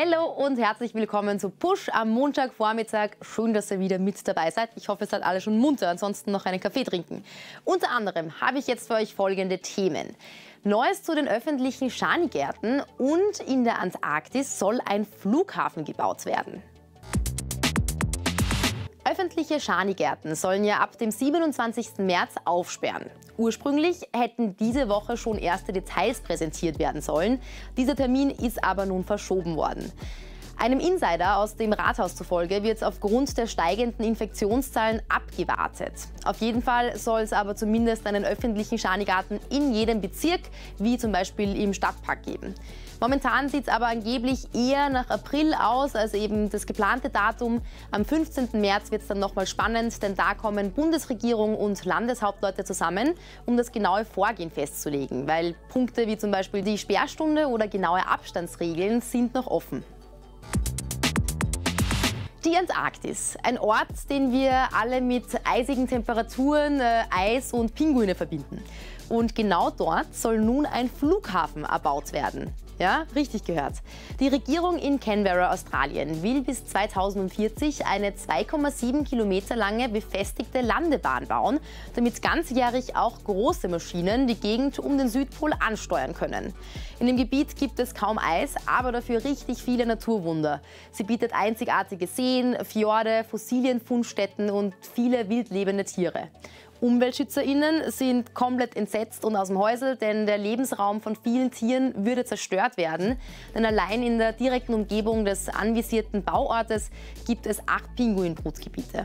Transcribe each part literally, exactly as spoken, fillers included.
Hallo und herzlich willkommen zu Push am Montagvormittag. Schön, dass ihr wieder mit dabei seid. Ich hoffe, ihr seid alle schon munter, ansonsten noch einen Kaffee trinken. Unter anderem habe ich jetzt für euch folgende Themen. Neues zu den öffentlichen Schanigärten und in der Antarktis soll ein Flughafen gebaut werden. Öffentliche Schanigärten sollen ja ab dem siebenundzwanzigsten März aufsperren. Ursprünglich hätten diese Woche schon erste Details präsentiert werden sollen. Dieser Termin ist aber nun verschoben worden. Einem Insider aus dem Rathaus zufolge wird aufgrund der steigenden Infektionszahlen abgewartet. Auf jeden Fall soll es aber zumindest einen öffentlichen Schanigarten in jedem Bezirk, wie zum Beispiel im Stadtpark, geben. Momentan sieht es aber angeblich eher nach April aus als eben das geplante Datum. Am fünfzehnten März wird es dann nochmal spannend, denn da kommen Bundesregierung und Landeshauptleute zusammen, um das genaue Vorgehen festzulegen, weil Punkte wie zum Beispiel die Sperrstunde oder genaue Abstandsregeln sind noch offen. Die Antarktis, ein Ort, den wir alle mit eisigen Temperaturen, äh, Eis und Pinguine verbinden. Und genau dort soll nun ein Flughafen erbaut werden. Ja, richtig gehört. Die Regierung in Canberra, Australien, will bis zweitausendvierzig eine zwei Komma sieben Kilometer lange befestigte Landebahn bauen, damit ganzjährig auch große Maschinen die Gegend um den Südpol ansteuern können. In dem Gebiet gibt es kaum Eis, aber dafür richtig viele Naturwunder. Sie bietet einzigartige Seen, Fjorde, Fossilienfundstätten und viele wildlebende Tiere. UmweltschützerInnen sind komplett entsetzt und aus dem Häusl, denn der Lebensraum von vielen Tieren würde zerstört werden. Denn allein in der direkten Umgebung des anvisierten Bauortes gibt es acht Pinguinbrutgebiete.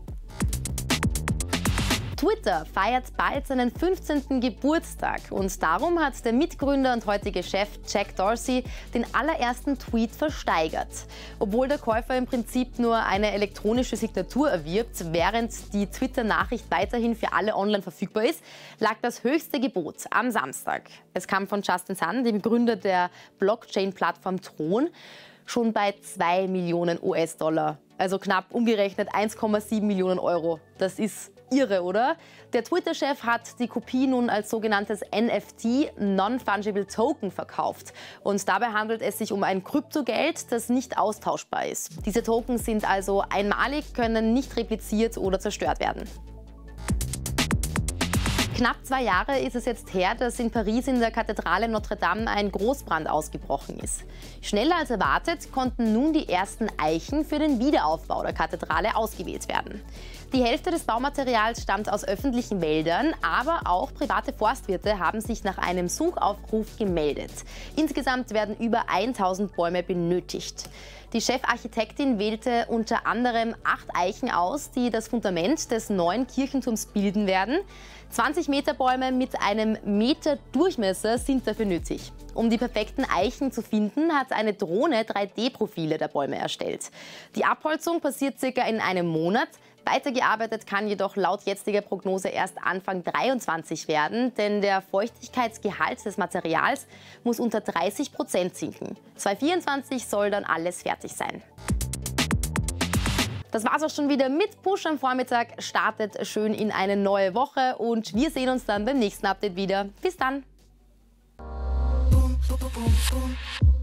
Twitter feiert bald seinen fünfzehnten Geburtstag und darum hat der Mitgründer und heutige Chef Jack Dorsey den allerersten Tweet versteigert. Obwohl der Käufer im Prinzip nur eine elektronische Signatur erwirbt, während die Twitter-Nachricht weiterhin für alle online verfügbar ist, lag das höchste Gebot am Samstag. Es kam von Justin Sun, dem Gründer der Blockchain-Plattform Tron, schon bei zwei Millionen U S-Dollar. Also knapp umgerechnet eins Komma sieben Millionen Euro. Das ist irre, oder? Der Twitter-Chef hat die Kopie nun als sogenanntes N F T, Non-Fungible Token, verkauft. Und dabei handelt es sich um ein Kryptogeld, das nicht austauschbar ist. Diese Token sind also einmalig, können nicht repliziert oder zerstört werden. Knapp zwei Jahre ist es jetzt her, dass in Paris in der Kathedrale Notre Dame ein Großbrand ausgebrochen ist. Schneller als erwartet konnten nun die ersten Eichen für den Wiederaufbau der Kathedrale ausgewählt werden. Die Hälfte des Baumaterials stammt aus öffentlichen Wäldern, aber auch private Forstwirte haben sich nach einem Suchaufruf gemeldet. Insgesamt werden über tausend Bäume benötigt. Die Chefarchitektin wählte unter anderem acht Eichen aus, die das Fundament des neuen Kirchenturms bilden werden. zwanzig Meter Bäume mit einem Meter Durchmesser sind dafür nötig. Um die perfekten Eichen zu finden, hat eine Drohne drei D Profile der Bäume erstellt. Die Abholzung passiert circa in einem Monat. Weitergearbeitet kann jedoch laut jetziger Prognose erst Anfang dreiundzwanzig werden, denn der Feuchtigkeitsgehalt des Materials muss unter dreißig Prozent sinken. zweitausendvierundzwanzig soll dann alles fertig sein. Das war's auch schon wieder mit Push am Vormittag. Startet schön in eine neue Woche und wir sehen uns dann beim nächsten Update wieder. Bis dann!